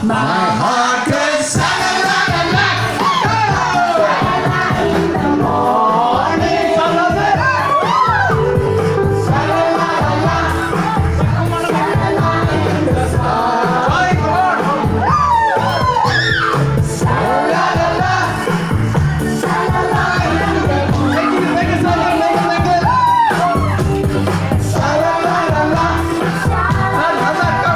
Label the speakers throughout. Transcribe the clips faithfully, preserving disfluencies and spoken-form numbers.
Speaker 1: My heart goes la la la la la. In the morning, la la la la la. In the sky, la la la la. Thank you, thank you so much, thank you, thank you. La la la la la. La la la come.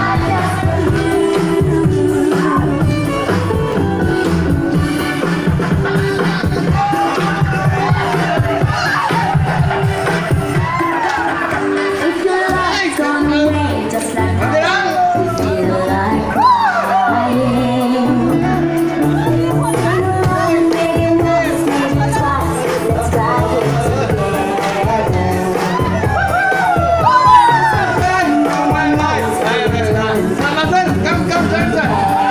Speaker 2: If your life's on me, just like I feel like crying. Sunlight making once, maybe twice. Let's try it together.
Speaker 1: Come, come, come, come.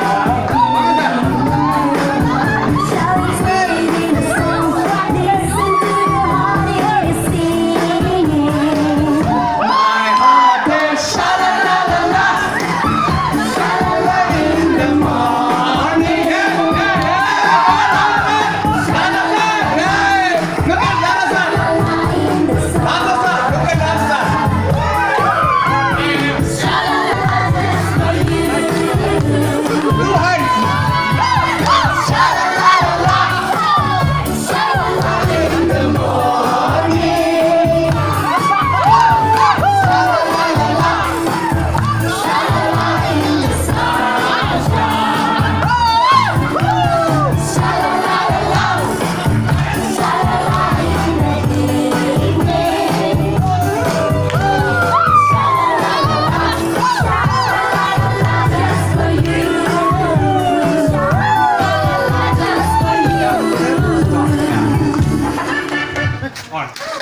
Speaker 2: Shall we sing the song? Listen to your heart, hear it singing.
Speaker 1: My heart goes sha la la la la, sha la la in the morning. Sha la la, hey, look at Lala's son.
Speaker 2: In the sun.
Speaker 1: Lala's son, look at Lala's son. Blue heart. Sha la la la la, sha la la in the morning. Sha la la la la, sha la la in the sunshine. Sha la la la la, sha la la in the evening. Sha la la la la, sha la la la just for you. Sha la la just for you. On.